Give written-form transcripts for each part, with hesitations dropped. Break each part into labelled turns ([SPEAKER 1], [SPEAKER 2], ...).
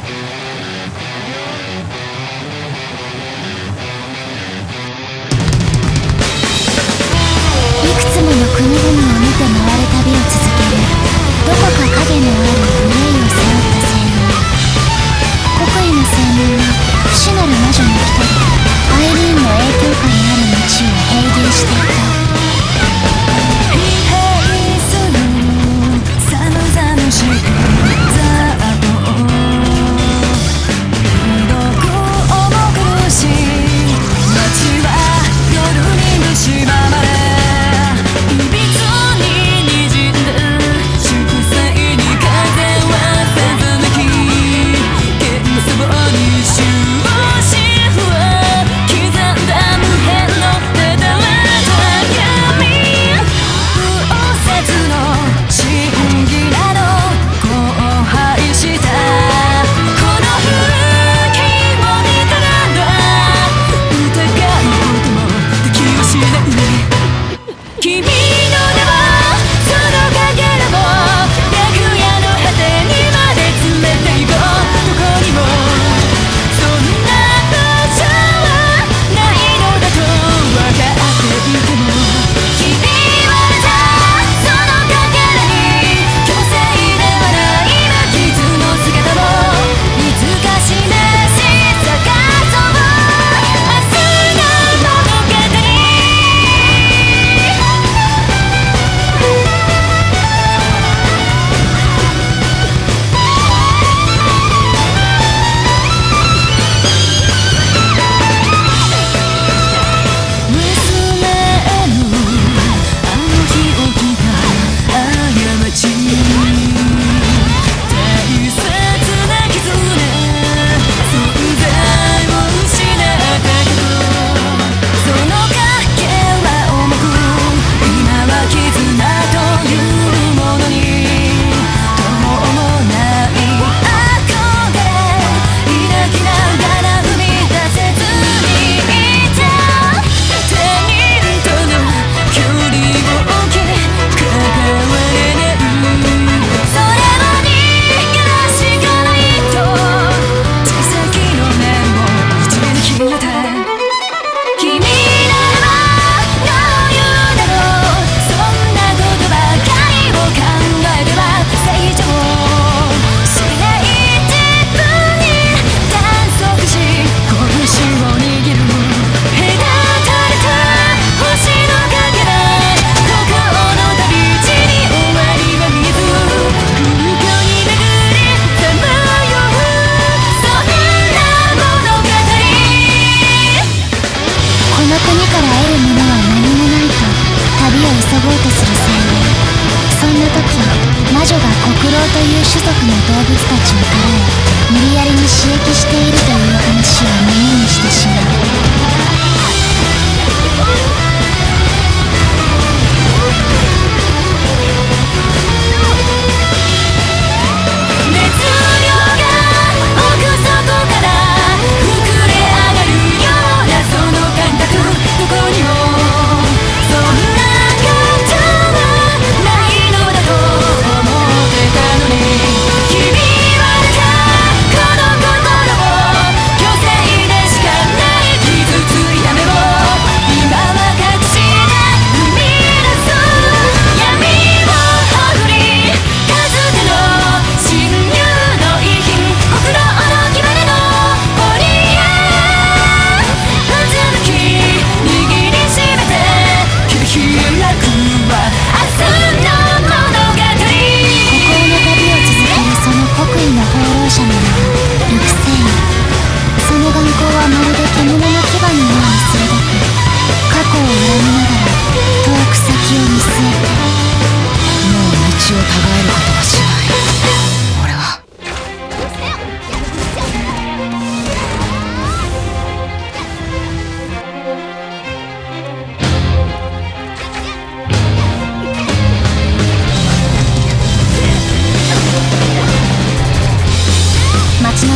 [SPEAKER 1] 中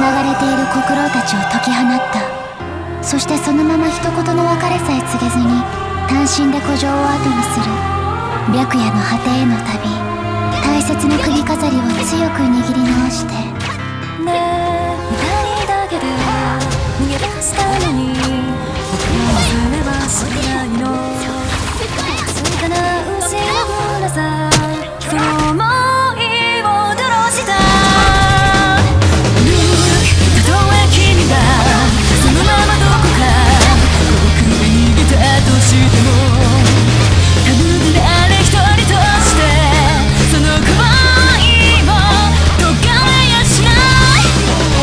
[SPEAKER 1] がれている国老たちを解き放った。そしてそのまま一言の別れさえ告げずに単身で古城を後にする白夜の果てへの旅。大切な首飾りを強く握り直して「ねえ二人だけで逃げ出したのに僕の娘は知らないの」「静かな牛の村さその想いを吐露した」「たとえ君がそのままどこか遠くへ逃げたとしても多分誰一人としてその恋も解かれやしない」「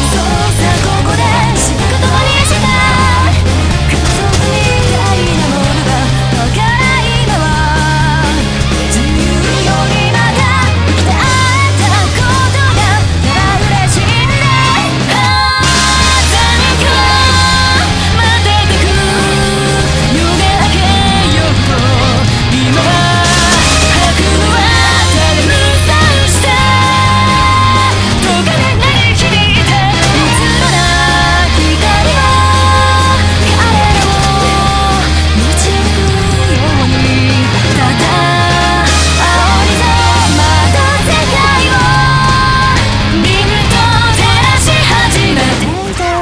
[SPEAKER 1] そうさここで死ぬことにした」「家族みたいなものがわから今は自由よりまだ生きて会えたことがただ嬉しいんだ」「何か待っててく夜が明けようと今は白のは誰無産して解かれない日々でいつもな光を彼らを導くようにただ青い空また世界をリングと照らし始めていた。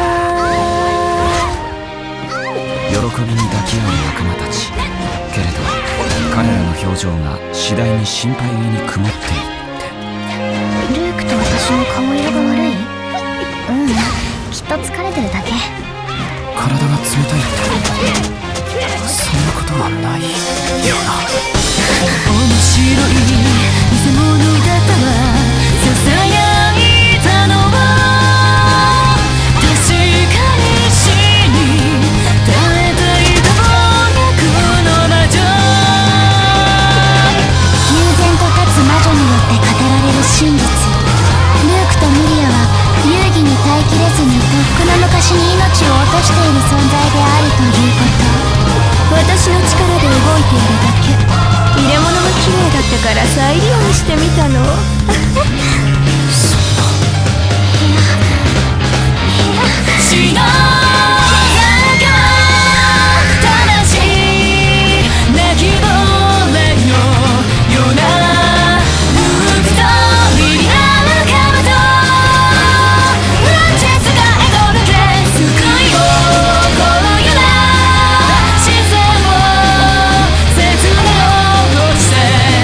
[SPEAKER 2] 喜びに抱き合う仲間たち。けれど彼らの表情が次第に心配げに曇っていって、
[SPEAKER 1] ルークと私の顔色が悪い？きっと疲れてるだけ。
[SPEAKER 2] 体が冷たいってそんなことはないよな。
[SPEAKER 1] 面白い偽物だったわ。ささやいたのは確かに死に絶えていた暴力の魔女。悠然と立つ魔女によって語られる真実。ルークとミリアは遊戯に耐えきれずにとっくの昔に命を落としている存在であるということ。私の力で動いているだけ。入れ物が綺麗だったから再利用してみたの。死の中魂泣きぼれのようなルークとミリアのカバとフランチェスが描け救いをこのような自然を切なをして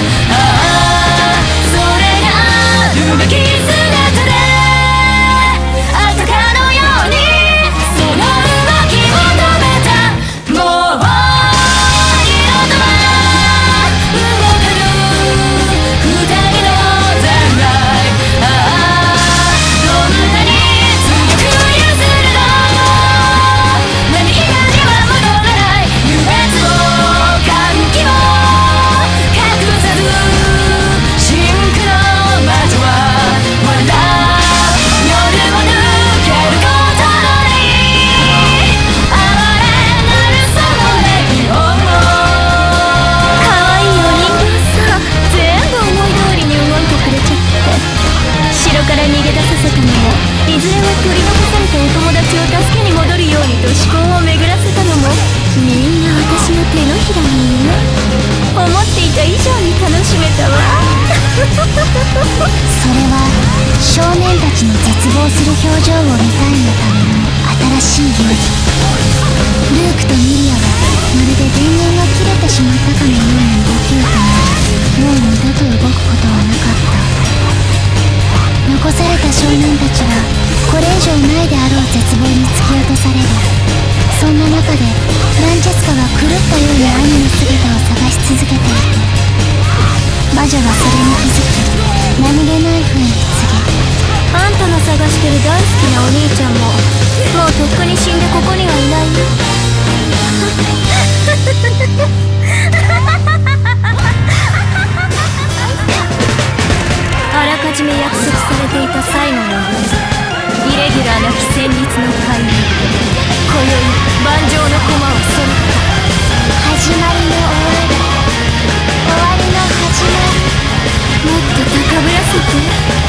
[SPEAKER 1] それが動き姿であたかのようにその動きを止めた。もう二度とは動かぬ二人の残骸。どんなに強く譲るの何以外には戻らない優劣を歓喜を隠さず真紅の魔女は笑う夜を抜けることのない哀れなるそのレギオンを。かわいいお人形さん全部思い通りに動いてくれちゃって。城から逃げ出させたのもいずれは取り残されたお友達を助けに戻るようにと思考を巡らせたのもみんな私の手のひらにね。思っていた以上に楽しめたわ。それは少年たちの絶望する表情を見たいのための新しい遊戯。ルークとミリアはまるで電源が切れてしまったかのように動きを止めもう二度と動くことはなかった。残された少年たちはこれ以上ないであろう絶望に突き落とされる。そんな中でフランチェスカは狂ったように兄の姿を探し続けていく。魔女はそれに気づき何気ない風に告げ、あんたの探してる大好きなお兄ちゃんももうとっくに死んでここにはいないよ。あらかじめ約束されていた最後のイレギュラーなき戦慄の会議。今宵盤上の駒は揃った。始まりの終わり、終わりの始まり。もっと高ぶらせて。